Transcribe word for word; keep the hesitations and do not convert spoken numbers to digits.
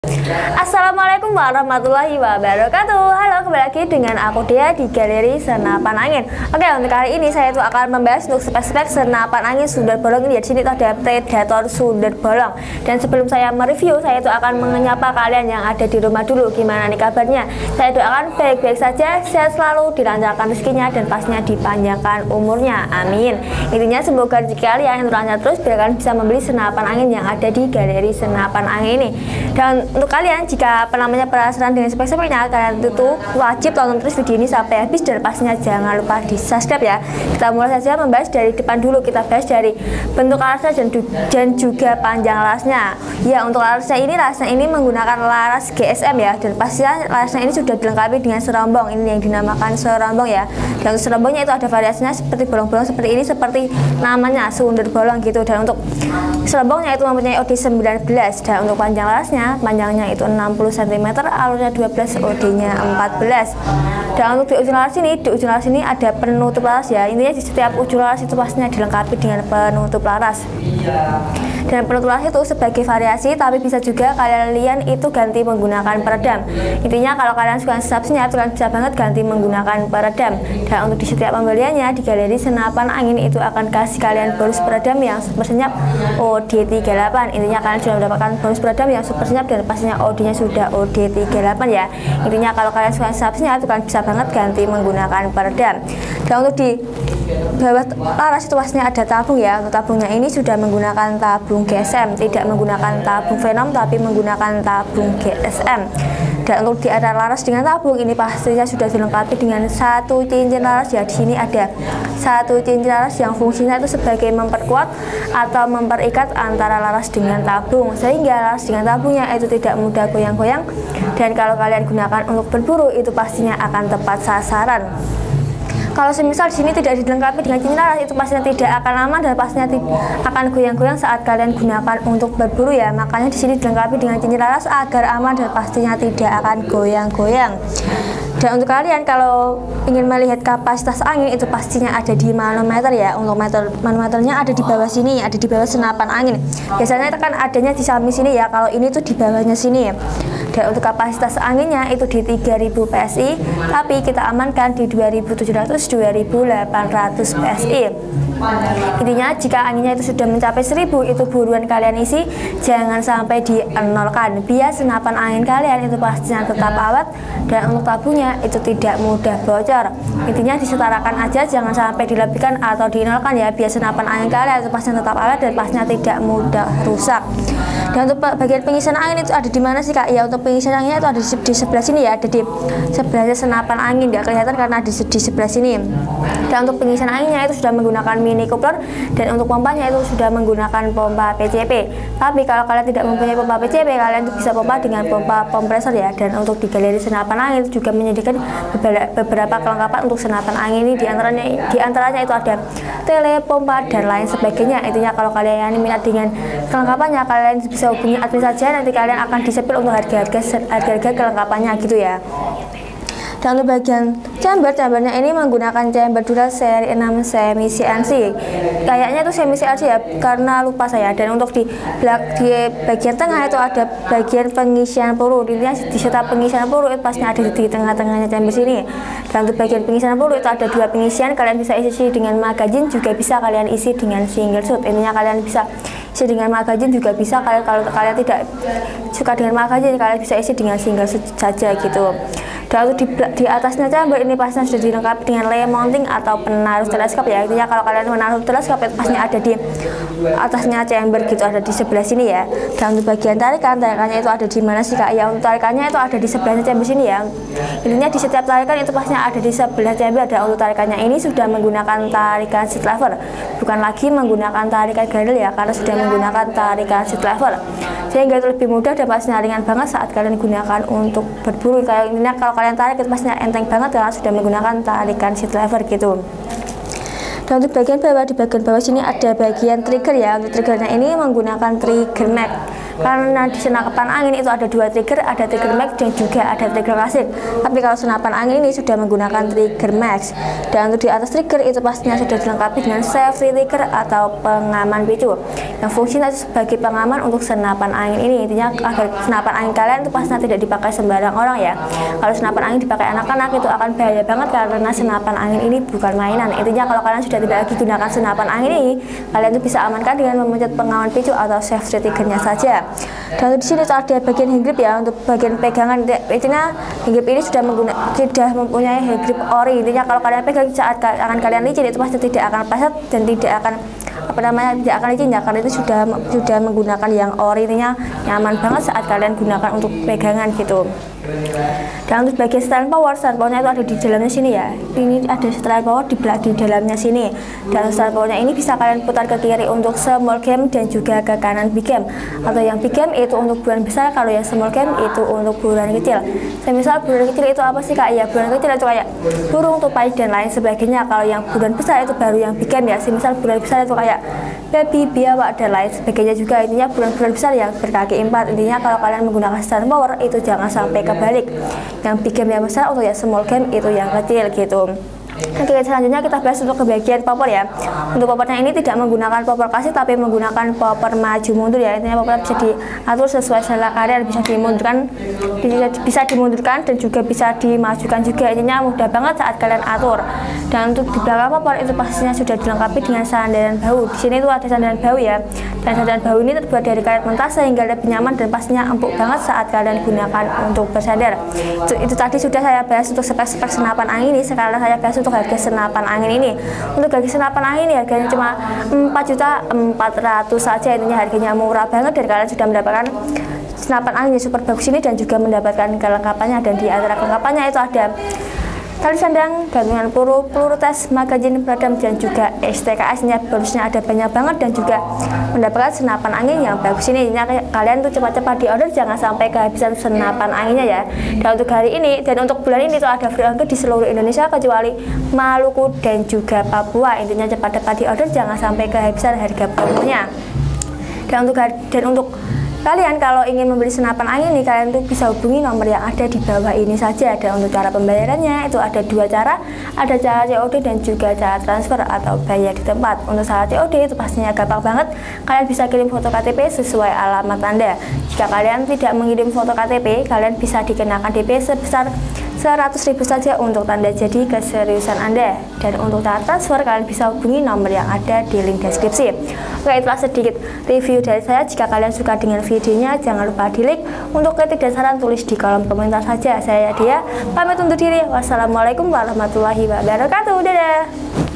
Assalamualaikum warahmatullahi wabarakatuh. Halo, kembali lagi dengan aku Dea di Galeri Senapan Angin. Oke, untuk kali ini saya tuh akan membahas untuk spek-spek senapan angin sundel bolong ini. Di sini tuh ada Predator sundel bolong. Dan sebelum saya mereview, saya tuh akan menyapa kalian yang ada di rumah dulu. Gimana nih kabarnya? Saya doakan baik-baik saja, sehat selalu, dilancarkan rezekinya dan pastinya dipanjangkan umurnya. Amin. Intinya semoga rezeki kalian yang lancar terus biar kalian bisa membeli senapan angin yang ada di Galeri Senapan Angin ini. Dan untuk kalian jika namanya penasaran dengan spek-speknya, kalian itu wajib tonton terus video ini sampai habis dan pastinya jangan lupa di subscribe ya. Kita mulai saja membahas dari depan dulu. Kita bahas dari bentuk larasnya dan, dan juga panjang larasnya. Ya, untuk larasnya ini larasnya ini menggunakan laras G S M ya, dan pastinya larasnya ini sudah dilengkapi dengan serombong. Ini yang dinamakan serombong ya. Dan untuk serombongnya itu ada variasinya seperti bolong-bolong seperti ini, seperti namanya sundel bolong gitu. Dan untuk serombongnya itu mempunyai O D sembilan belas, dan untuk panjang larasnya panjangnya itu enam puluh sentimeter, alurnya dua belas, O D-nya empat belas. Dan untuk di ujung laras ini, di ujung laras ini ada penutup laras ya. Intinya di setiap ujung laras itu pastinya dilengkapi dengan penutup laras. Dan penutup laras itu sebagai variasi, tapi bisa juga kalian itu ganti menggunakan peredam. Intinya kalau kalian suka sesap senyap, kalian bisa banget ganti menggunakan peredam. Dan untuk di setiap pembeliannya di Galeri Senapan Angin itu akan kasih kalian bonus peredam yang super senyap O D tiga puluh delapan. Intinya kalian sudah mendapatkan bonus peredam yang super senyap dan pastinya O D-nya sudah O D tiga puluh delapan ya. Intinya kalau kalian suka sesap senyap, kalian bisa banget ganti menggunakan peredam. Dan untuk di bawah laras itu pastinya ada tabung ya. Untuk tabungnya ini sudah menggunakan tabung G S M, tidak menggunakan tabung Venom tapi menggunakan tabung G S M. Dan untuk di antara laras dengan tabung ini pastinya sudah dilengkapi dengan satu cincin laras ya. Di sini ada satu cincin laras yang fungsinya itu sebagai memperkuat atau memperikat antara laras dengan tabung, sehingga laras dengan tabungnya itu tidak mudah goyang-goyang. Dan kalau kalian gunakan untuk berburu itu pastinya akan tepat sasaran. Kalau semisal di sini tidak dilengkapi dengan cincin laras, itu pastinya tidak akan aman dan pastinya akan goyang-goyang saat kalian gunakan untuk berburu ya. Makanya di sini dilengkapi dengan cincin laras agar aman dan pastinya tidak akan goyang-goyang. Dan untuk kalian kalau ingin melihat kapasitas angin itu pastinya ada di manometer ya. Untuk meter manometernya ada di bawah sini, ada di bawah senapan angin. Biasanya itu kan adanya di samping sini ya. Kalau ini tuh di bawahnya sini ya. Dan untuk kapasitas anginnya itu di tiga ribu P S I, tapi kita amankan di dua ribu tujuh ratus sampai dua ribu delapan ratus P S I. Intinya jika anginnya itu sudah mencapai seribu, itu buruan kalian isi, jangan sampai dienolkan biar senapan angin kalian itu pastinya tetap awet dan untuk tabungnya itu tidak mudah bocor. Intinya disetarakan aja, jangan sampai dilebihkan atau dienolkan ya, biar senapan angin kalian itu pastinya tetap awet dan pastinya tidak mudah rusak. Dan untuk bagian pengisian angin itu ada di mana sih kak? Ya, untuk pengisian anginnya itu ada di, di sebelah sini ya, ada di sebelah senapan angin, nggak kelihatan karena di, di sebelah sini. Dan untuk pengisian anginnya itu sudah menggunakan mini coupler, dan untuk pompanya itu sudah menggunakan pompa P C P. Tapi kalau kalian tidak mempunyai pompa P C P, kalian itu bisa pompa dengan pompa kompresor ya. Dan untuk di Galeri Senapan Angin itu juga menyediakan beberapa kelengkapan untuk senapan angin ini, diantaranya diantaranya itu ada tele, pompa dan lain sebagainya. Intinya kalau kalian minat dengan kelengkapannya, kalian bisa hubungi admin saja, nanti kalian akan disepil untuk harga-harga harga-harga kelengkapannya gitu ya. Dan untuk bagian chamber, chambernya ini menggunakan chamber dural seri enam semi C N C. Kayaknya itu semi C N C ya, karena lupa saya. Dan untuk di, di bagian tengah itu ada bagian pengisian peluru. Intinya di setiap pengisian peluru itu pastinya ada di tengah-tengahnya chamber sini. Dan untuk bagian pengisian peluru itu ada dua pengisian, kalian bisa isi dengan magazine, juga bisa kalian isi dengan single shot. Intinya kalian bisa isi dengan magazine, juga bisa kalian kalau kalian tidak suka dengan magazine, kalian bisa isi dengan single shot saja gitu. Dan di, di atasnya chamber ini pastinya sudah dilengkapi dengan lay mounting atau penaruh teleskop ya. Intinya kalau kalian menaruh teleskop itu pastinya ada di atasnya chamber gitu, ada di sebelah sini ya. Dan untuk bagian tarikan, tarikannya itu ada di mana sih kak? Ya, untuk tarikannya itu ada di sebelahnya chamber sini ya. Intinya di setiap tarikan itu pastinya ada di sebelah chamber. Dan untuk tarikannya ini sudah menggunakan tarikan seat lever, bukan lagi menggunakan tarikan griddle ya, karena sudah menggunakan tarikan seat lever, sehingga itu lebih mudah dan pastinya ringan banget saat kalian gunakan untuk berburu. Kayak intinya kalau kalian tarik itu pastinya enteng banget karena sudah menggunakan tarikan seat lever gitu. Dan untuk bagian bawah, di bagian bawah sini ada bagian trigger ya. Untuk triggernya ini menggunakan trigger mag. karena di senapan angin itu ada dua trigger, ada trigger max dan juga ada trigger klasik. Tapi kalau senapan angin ini sudah menggunakan trigger max, dan untuk di atas trigger itu pastinya sudah dilengkapi dengan safety trigger atau pengaman picu yang fungsinya sebagai pengaman untuk senapan angin ini. Intinya agar senapan angin kalian itu pastinya tidak dipakai sembarang orang ya. Kalau senapan angin dipakai anak-anak itu akan bahaya banget, karena senapan angin ini bukan mainan. Intinya kalau kalian sudah tidak lagi gunakan senapan angin ini, kalian tuh bisa amankan dengan memencet pengaman picu atau safety triggernya saja. Dan di sini ada bagian hand grip ya, untuk bagian pegangan. Intinya hand grip ini sudah menggunakan sudah mempunyai hand grip ori. Intinya kalau kalian pegang saat akan kalian licin itu pasti tidak akan pleset dan tidak akan apa namanya tidak akan licin ya, karena itu sudah sudah menggunakan yang ori. Intinya nyaman banget saat kalian gunakan untuk pegangan gitu. Dan untuk bagian setelan power, setelan powernya itu ada di dalamnya sini ya. Ini ada setelan power di di dalamnya sini. Dan setelan powernya ini bisa kalian putar ke kiri untuk small game dan juga ke kanan big game. Atau yang big game itu untuk bulan besar, kalau yang small game itu untuk bulan kecil. Semisal bulan kecil itu apa sih kak? Ya bulan kecil itu kayak burung, tupai dan lain sebagainya. Kalau yang bulan besar itu baru yang big game ya. Semisal bulan besar itu kayak baby, biawak dan lain sebagainya juga. Intinya bulan-bulan besar yang berkaki empat. Intinya kalau kalian menggunakan setelan power itu jangan sampai kebalik, yang big game yang besar untuk yang small game itu yang kecil gitu. Oke, selanjutnya kita bahas untuk ke bagian popor ya. Untuk popornya ini tidak menggunakan popor klasik tapi menggunakan popor maju mundur ya. Intinya popor bisa diatur sesuai selera kalian, bisa dimundurkan, bisa, bisa dimundurkan dan juga bisa dimajukan juga. Intinya mudah banget saat kalian atur. Dan untuk di belakang popor itu pastinya sudah dilengkapi dengan sandaran bahu. Di sini tuh ada sandaran bahu ya. Dan sandaran bahu ini terbuat dari karet mentah sehingga lebih nyaman dan pastinya empuk banget saat kalian gunakan untuk bersandar. Itu, itu tadi sudah saya bahas untuk spek-spek senapan angin ini. Sekarang saya bahas untuk harga senapan angin ini. Untuk harga senapan angin ini harganya cuma empat juta empat ratus saja. Intinya harganya murah banget dan kalian sudah mendapatkan senapan angin yang super bagus ini dan juga mendapatkan kelengkapannya. Dan di antara kelengkapannya itu ada tali sandang, gantungan peluru, peluru tes, magazin peredam dan juga S T K S-nya bonusnya ada banyak banget, dan juga mendapatkan senapan angin yang bagus ini. Intinya kalian tuh cepat-cepat di order, jangan sampai kehabisan senapan anginnya ya. Dan untuk hari ini dan untuk bulan ini tuh ada free ongkir di seluruh Indonesia kecuali Maluku dan juga Papua. Intinya cepat-cepat di order, jangan sampai kehabisan harga promonya. Dan untuk dan untuk kalian kalau ingin membeli senapan angin nih, kalian tuh bisa hubungi nomor yang ada di bawah ini saja. Dan untuk cara pembayarannya itu ada dua cara, ada cara C O D dan juga cara transfer atau bayar di tempat. Untuk cara C O D itu pastinya gampang banget, kalian bisa kirim foto K T P sesuai alamat Anda. Jika kalian tidak mengirim foto K T P, kalian bisa dikenakan D P sebesar seratus ribu saja untuk tanda jadi keseriusan Anda. Dan untuk cara transfer kalian bisa hubungi nomor yang ada di link deskripsi. Oke, itulah sedikit review dari saya. Jika kalian suka dengan videonya, jangan lupa di like. Untuk kritik dan saran tulis di kolom komentar saja. Saya Dia pamit undur diri. Wassalamualaikum warahmatullahi wabarakatuh. Dadah.